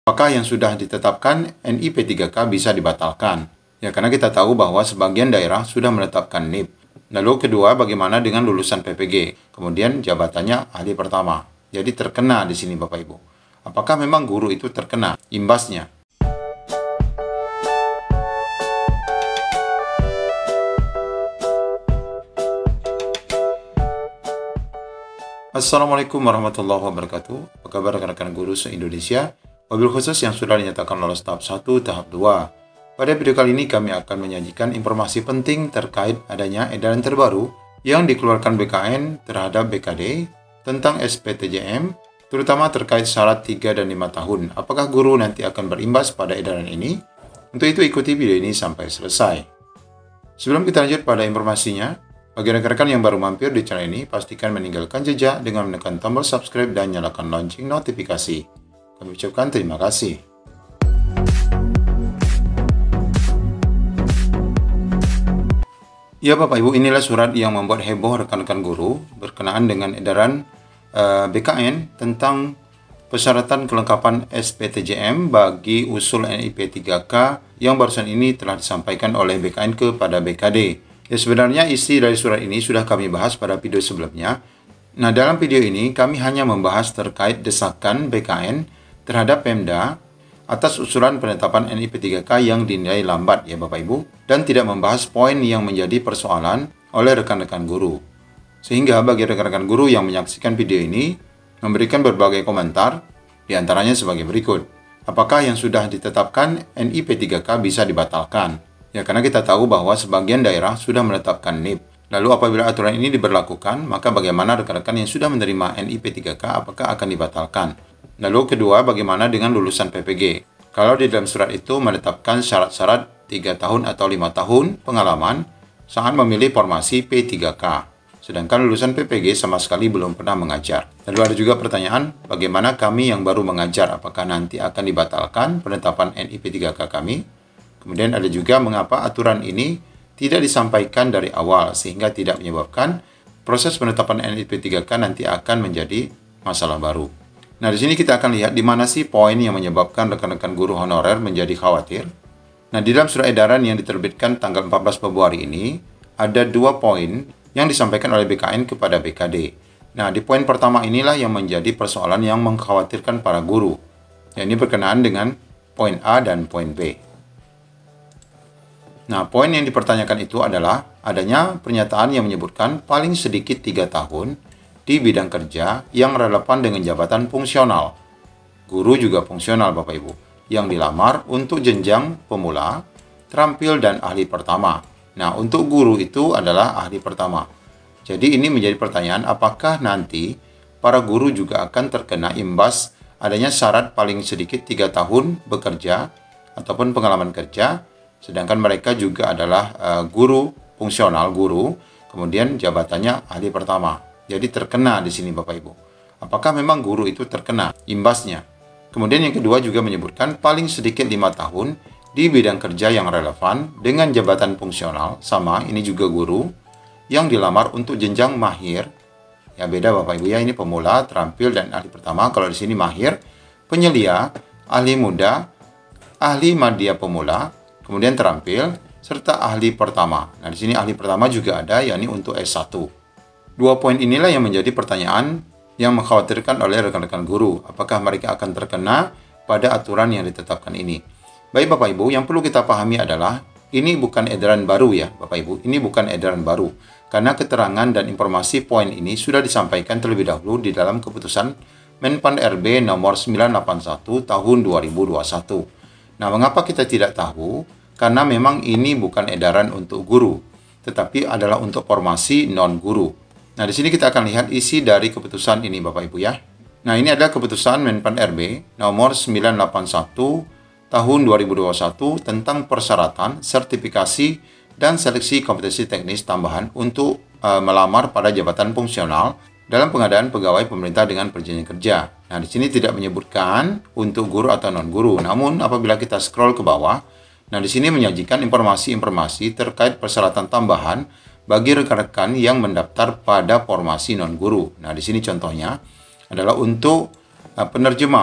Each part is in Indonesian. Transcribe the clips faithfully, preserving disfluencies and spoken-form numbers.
Apakah yang sudah ditetapkan N I P tiga K bisa dibatalkan? Ya, karena kita tahu bahwa sebagian daerah sudah menetapkan N I P. Lalu kedua, bagaimana dengan lulusan P P G? Kemudian jabatannya ahli pertama. Jadi terkena di sini Bapak Ibu. Apakah memang guru itu terkena imbasnya? Assalamualaikum warahmatullahi wabarakatuh. Apa kabar rekan-rekan guru se-Indonesia? Wabil khusus yang sudah dinyatakan lolos tahap satu, tahap dua. Pada video kali ini kami akan menyajikan informasi penting terkait adanya edaran terbaru yang dikeluarkan B K N terhadap B K D tentang S P T J M, terutama terkait syarat tiga dan lima tahun. Apakah guru nanti akan berimbas pada edaran ini? Untuk itu ikuti video ini sampai selesai. Sebelum kita lanjut pada informasinya, bagi rekan-rekan yang baru mampir di channel ini, pastikan meninggalkan jejak dengan menekan tombol subscribe dan nyalakan lonceng notifikasi. Kami ucapkan terima kasih. Ya Bapak Ibu, inilah surat yang membuat heboh rekan-rekan guru berkenaan dengan edaran uh, B K N tentang persyaratan kelengkapan S P T J M bagi usul N I P tiga K yang barusan ini telah disampaikan oleh B K N kepada B K D. Ya, sebenarnya isi dari surat ini sudah kami bahas pada video sebelumnya. Nah, dalam video ini kami hanya membahas terkait desakan B K N terhadap Pemda atas usulan penetapan N I P tiga K yang dinilai lambat ya Bapak Ibu, dan tidak membahas poin yang menjadi persoalan oleh rekan-rekan guru. Sehingga bagi rekan-rekan guru yang menyaksikan video ini memberikan berbagai komentar, diantaranya sebagai berikut. Apakah yang sudah ditetapkan N I P tiga K bisa dibatalkan? Ya, karena kita tahu bahwa sebagian daerah sudah menetapkan N I P. Lalu apabila aturan ini diberlakukan, maka bagaimana rekan-rekan yang sudah menerima N I P tiga K, apakah akan dibatalkan? Lalu kedua, bagaimana dengan lulusan P P G? Kalau di dalam surat itu menetapkan syarat-syarat tiga tahun atau lima tahun pengalaman saat memilih formasi P tiga K. Sedangkan lulusan P P G sama sekali belum pernah mengajar. Lalu ada juga pertanyaan, bagaimana kami yang baru mengajar, apakah nanti akan dibatalkan penetapan N I P tiga K kami? Kemudian ada juga mengapa aturan ini tidak disampaikan dari awal sehingga tidak menyebabkan proses penetapan N I P tiga K nanti akan menjadi masalah baru. Nah, di sini kita akan lihat di mana sih poin yang menyebabkan rekan-rekan guru honorer menjadi khawatir. Nah, di dalam surat edaran yang diterbitkan tanggal empat belas Februari ini, ada dua poin yang disampaikan oleh B K N kepada B K D. Nah, di poin pertama inilah yang menjadi persoalan yang mengkhawatirkan para guru. Ya, ini berkenaan dengan poin A dan poin B. Nah, poin yang dipertanyakan itu adalah adanya pernyataan yang menyebutkan paling sedikit tiga tahun di bidang kerja yang relevan dengan jabatan fungsional. Guru juga fungsional Bapak Ibu, yang dilamar untuk jenjang pemula, terampil, dan ahli pertama. Nah, untuk guru itu adalah ahli pertama. Jadi ini menjadi pertanyaan, apakah nanti para guru juga akan terkena imbas adanya syarat paling sedikit tiga tahun bekerja ataupun pengalaman kerja, sedangkan mereka juga adalah uh, guru fungsional, guru, kemudian jabatannya ahli pertama. Jadi terkena di sini Bapak Ibu. Apakah memang guru itu terkena imbasnya? Kemudian yang kedua juga menyebutkan paling sedikit lima tahun di bidang kerja yang relevan dengan jabatan fungsional, sama ini juga guru yang dilamar untuk jenjang mahir. Ya, beda Bapak Ibu ya, ini pemula, terampil, dan ahli pertama. Kalau di sini mahir, penyelia, ahli muda, ahli madya pemula, kemudian terampil, serta ahli pertama. Nah, di sini ahli pertama juga ada, yakni untuk S satu. Dua poin inilah yang menjadi pertanyaan yang mengkhawatirkan oleh rekan-rekan guru. Apakah mereka akan terkena pada aturan yang ditetapkan ini? Baik Bapak Ibu, yang perlu kita pahami adalah ini bukan edaran baru ya Bapak Ibu. Ini bukan edaran baru. Karena keterangan dan informasi poin ini sudah disampaikan terlebih dahulu di dalam keputusan Menpan R B nomor sembilan delapan satu tahun dua ribu dua puluh satu. Nah, mengapa kita tidak tahu? Karena memang ini bukan edaran untuk guru, tetapi adalah untuk formasi non-guru. Nah, di sini kita akan lihat isi dari keputusan ini Bapak Ibu ya. Nah, ini adalah keputusan Menpan R B nomor sembilan delapan satu tahun dua ribu dua puluh satu tentang persyaratan, sertifikasi, dan seleksi kompetensi teknis tambahan untuk uh, melamar pada jabatan fungsional dalam pengadaan pegawai pemerintah dengan perjanjian kerja. Nah, di sini tidak menyebutkan untuk guru atau non-guru. Namun, apabila kita scroll ke bawah, nah di sini menyajikan informasi-informasi terkait persyaratan tambahan bagi rekan-rekan yang mendaftar pada formasi non-guru. Nah, di sini contohnya adalah untuk uh, penerjemah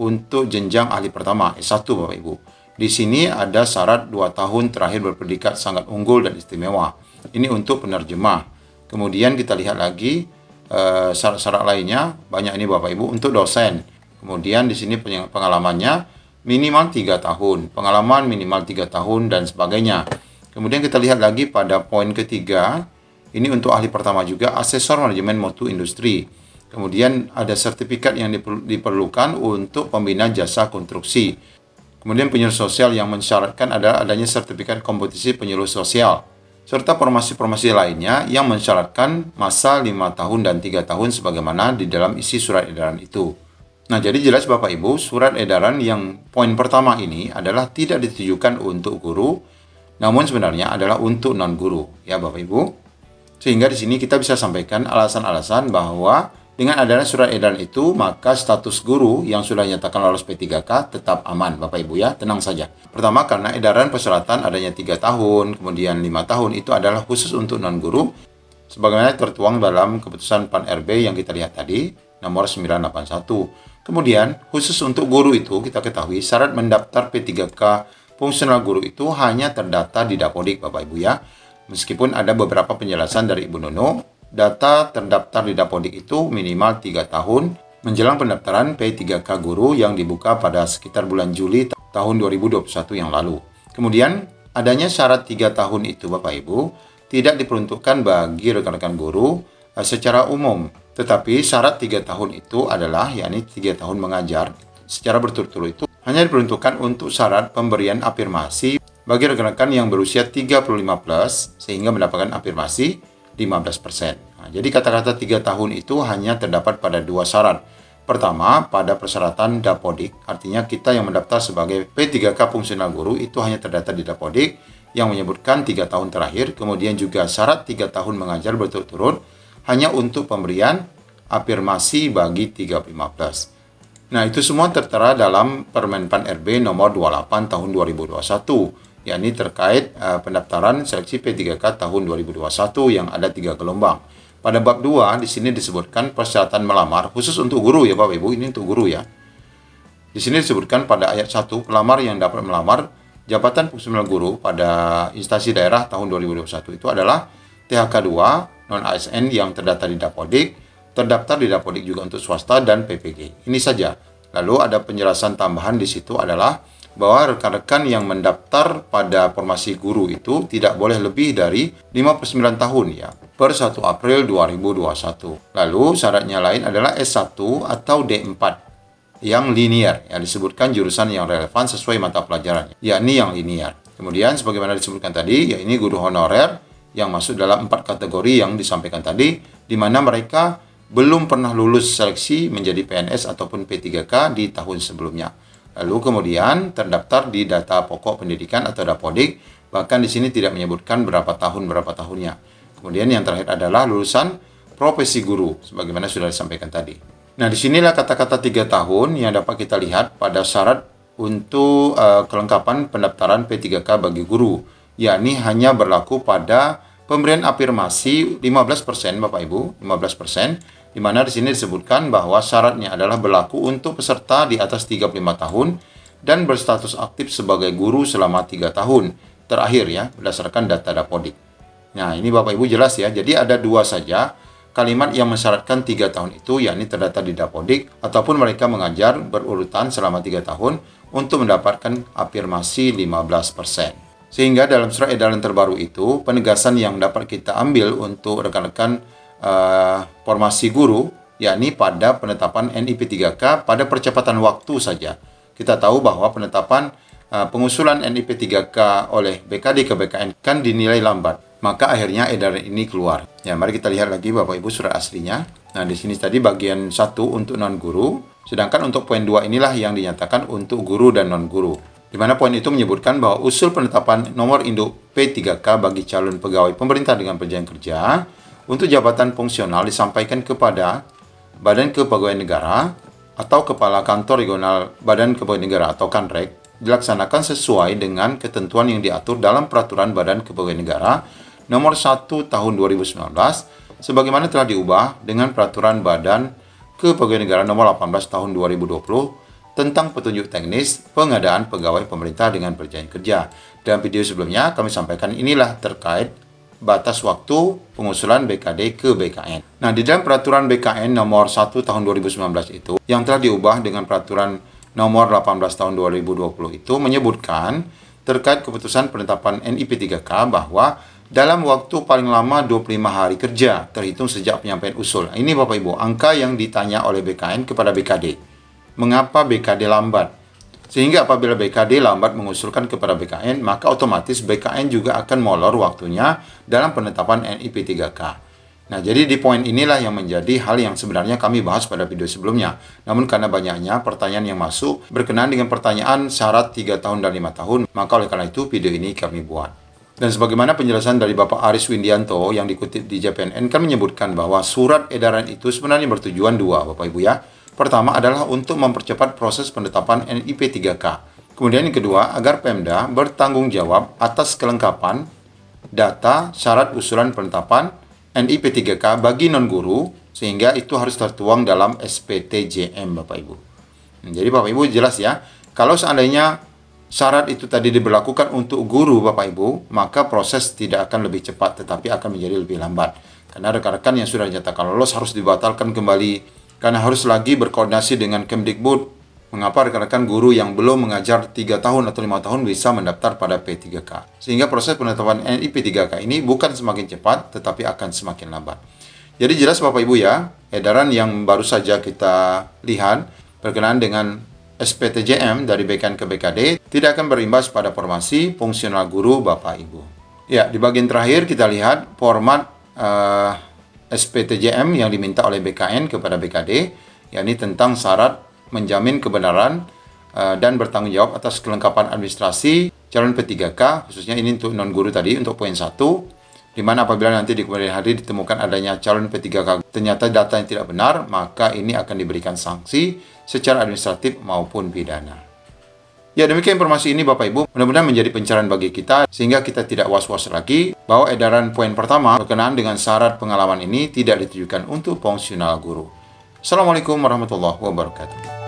untuk jenjang ahli pertama S satu Bapak Ibu. Di sini ada syarat dua tahun terakhir berpredikat sangat unggul dan istimewa. Ini untuk penerjemah. Kemudian kita lihat lagi syarat-syarat uh, lainnya, banyak ini Bapak Ibu, untuk dosen. Kemudian di sini pengalamannya minimal tiga tahun, pengalaman minimal tiga tahun dan sebagainya. Kemudian kita lihat lagi pada poin ketiga, ini untuk ahli pertama juga, asesor manajemen mutu industri. Kemudian ada sertifikat yang diperlukan untuk pembina jasa konstruksi. Kemudian penyuluh sosial yang mensyaratkan adalah adanya sertifikat kompetisi penyuluh sosial. Serta formasi-formasi lainnya yang mensyaratkan masa lima tahun dan tiga tahun sebagaimana di dalam isi surat edaran itu. Nah, jadi jelas Bapak Ibu, surat edaran yang poin pertama ini adalah tidak ditujukan untuk guru, namun sebenarnya adalah untuk non-guru, ya Bapak Ibu. Sehingga di sini kita bisa sampaikan alasan-alasan bahwa dengan adanya surat edaran itu, maka status guru yang sudah dinyatakan lolos P tiga K tetap aman, Bapak Ibu ya, tenang saja. Pertama, karena edaran persyaratan adanya tiga tahun, kemudian lima tahun, itu adalah khusus untuk non-guru, sebagaimana tertuang dalam keputusan P A N R B yang kita lihat tadi, nomor sembilan delapan satu. Kemudian, khusus untuk guru itu, kita ketahui syarat mendaftar P tiga K fungsional guru itu hanya terdata di Dapodik, Bapak Ibu ya. Meskipun ada beberapa penjelasan dari Ibu Nunu, data terdaftar di Dapodik itu minimal tiga tahun menjelang pendaftaran P tiga K guru yang dibuka pada sekitar bulan Juli tahun dua ribu dua puluh satu yang lalu. Kemudian, adanya syarat tiga tahun itu Bapak Ibu tidak diperuntukkan bagi rekan-rekan guru uh, secara umum. Tetapi syarat tiga tahun itu adalah, yakni tiga tahun mengajar secara berturut-turut itu hanya diperuntukkan untuk syarat pemberian afirmasi bagi rekan-rekan yang berusia tiga puluh lima plus sehingga mendapatkan afirmasi lima belas persen. Nah, jadi kata-kata tiga tahun itu hanya terdapat pada dua syarat. Pertama, pada persyaratan Dapodik, artinya kita yang mendaftar sebagai P tiga K fungsional guru itu hanya terdata di Dapodik yang menyebutkan tiga tahun terakhir. Kemudian juga syarat tiga tahun mengajar berturut-turut hanya untuk pemberian afirmasi bagi tiga puluh lima plus. Nah, itu semua tertera dalam Permen P A N R B nomor dua puluh delapan tahun dua ribu dua puluh satu, yakni terkait uh, pendaftaran seleksi P tiga K tahun dua ribu dua puluh satu yang ada tiga gelombang. Pada bab dua di sini disebutkan persyaratan melamar khusus untuk guru ya Bapak Ibu, ini untuk guru ya. Di sini disebutkan pada ayat satu, pelamar yang dapat melamar jabatan fungsional guru pada instansi daerah tahun dua ribu dua puluh satu itu adalah T H K dua, non-A S N yang terdata di Dapodik, terdaftar di Dapodik juga untuk swasta dan P P G. Ini saja. Lalu ada penjelasan tambahan di situ adalah bahwa rekan-rekan yang mendaftar pada formasi guru itu tidak boleh lebih dari lima puluh sembilan tahun ya per satu April dua ribu dua puluh satu. Lalu syaratnya lain adalah S satu atau D empat yang linear, yang disebutkan jurusan yang relevan sesuai mata pelajarannya, yakni yang linear. Kemudian sebagaimana disebutkan tadi, ya ini guru honorer yang masuk dalam empat kategori yang disampaikan tadi, di mana mereka belum pernah lulus seleksi menjadi P N S ataupun P tiga K di tahun sebelumnya. Lalu kemudian terdaftar di data pokok pendidikan atau Dapodik, bahkan di sini tidak menyebutkan berapa tahun berapa tahunnya. Kemudian yang terakhir adalah lulusan profesi guru, sebagaimana sudah disampaikan tadi. Nah, disinilah kata-kata tiga tahun yang dapat kita lihat pada syarat untuk uh, kelengkapan pendaftaran P tiga K bagi guru, yakni hanya berlaku pada pemberian afirmasi lima belas persen Bapak Ibu, lima belas persen. Di mana di sini disebutkan bahwa syaratnya adalah berlaku untuk peserta di atas tiga puluh lima tahun dan berstatus aktif sebagai guru selama tiga tahun terakhir ya, berdasarkan data Dapodik. Nah, ini Bapak Ibu jelas ya. Jadi ada dua saja kalimat yang mensyaratkan tiga tahun itu, yakni terdata di Dapodik ataupun mereka mengajar berurutan selama tiga tahun untuk mendapatkan afirmasi lima belas persen. Sehingga dalam surat edaran terbaru itu, penegasan yang dapat kita ambil untuk rekan-rekan Uh, formasi guru, yakni pada penetapan N I P tiga K pada percepatan waktu saja. Kita tahu bahwa penetapan uh, pengusulan N I P tiga K oleh B K D ke B K N kan dinilai lambat. Maka akhirnya edaran ini keluar. Ya, mari kita lihat lagi Bapak Ibu surat aslinya. Nah, di sini tadi bagian satu untuk non-guru, sedangkan untuk poin dua inilah yang dinyatakan untuk guru dan non-guru. Di mana poin itu menyebutkan bahwa usul penetapan nomor induk P tiga K bagi calon pegawai pemerintah dengan perjanjian kerja untuk jabatan fungsional disampaikan kepada Badan Kepegawaian Negara atau Kepala Kantor Regional Badan Kepegawaian Negara atau Kanrek dilaksanakan sesuai dengan ketentuan yang diatur dalam Peraturan Badan Kepegawaian Negara nomor satu tahun dua ribu sembilan belas sebagaimana telah diubah dengan Peraturan Badan Kepegawaian Negara nomor delapan belas tahun dua ribu dua puluh tentang petunjuk teknis pengadaan pegawai pemerintah dengan perjanjian kerja. Dalam video sebelumnya kami sampaikan inilah terkait batas waktu pengusulan B K D ke B K N. Nah, di dalam peraturan B K N nomor satu tahun dua ribu sembilan belas itu yang telah diubah dengan peraturan nomor delapan belas tahun dua ribu dua puluh itu menyebutkan terkait keputusan penetapan N I P tiga K bahwa dalam waktu paling lama dua puluh lima hari kerja terhitung sejak penyampaian usul. Ini Bapak Ibu, angka yang ditanya oleh B K N kepada B K D. Mengapa B K D lambat? Sehingga apabila B K D lambat mengusulkan kepada B K N, maka otomatis B K N juga akan molor waktunya dalam penetapan N I P tiga K. Nah, jadi di poin inilah yang menjadi hal yang sebenarnya kami bahas pada video sebelumnya. Namun karena banyaknya pertanyaan yang masuk berkenaan dengan pertanyaan syarat tiga tahun dan lima tahun, maka oleh karena itu video ini kami buat. Dan sebagaimana penjelasan dari Bapak Aris Windianto yang dikutip di J P N N kan menyebutkan bahwa surat edaran itu sebenarnya bertujuan dua, Bapak Ibu ya. Pertama adalah untuk mempercepat proses penetapan N I P tiga K. Kemudian yang kedua, agar Pemda bertanggung jawab atas kelengkapan data syarat usulan penetapan N I P tiga K bagi non-guru, sehingga itu harus tertuang dalam S P T J M, Bapak Ibu. Jadi Bapak Ibu jelas ya, kalau seandainya syarat itu tadi diberlakukan untuk guru Bapak Ibu, maka proses tidak akan lebih cepat, tetapi akan menjadi lebih lambat. Karena rekan-rekan yang sudah dinyatakan lolos harus dibatalkan kembali, karena harus lagi berkoordinasi dengan Kemdikbud. Mengapa rekan-rekan guru yang belum mengajar tiga tahun atau lima tahun bisa mendaftar pada P tiga K. Sehingga proses penetapan N I P tiga K ini bukan semakin cepat, tetapi akan semakin lambat. Jadi jelas Bapak Ibu ya, edaran yang baru saja kita lihat berkenaan dengan S P T J M dari B K N ke B K D tidak akan berimbas pada formasi fungsional guru Bapak Ibu. Ya, di bagian terakhir kita lihat format uh, S P T J M yang diminta oleh B K N kepada B K D, yakni tentang syarat menjamin kebenaran uh, dan bertanggung jawab atas kelengkapan administrasi calon P tiga K, khususnya ini untuk non-guru tadi, untuk poin satu, di mana apabila nanti di kemudian hari ditemukan adanya calon P tiga K ternyata data yang tidak benar, maka ini akan diberikan sanksi secara administratif maupun pidana. Ya, demikian informasi ini Bapak Ibu, mudah-mudahan menjadi pencerahan bagi kita sehingga kita tidak was-was lagi bahwa edaran poin pertama berkenaan dengan syarat pengalaman ini tidak ditujukan untuk fungsional guru. Assalamualaikum warahmatullahi wabarakatuh.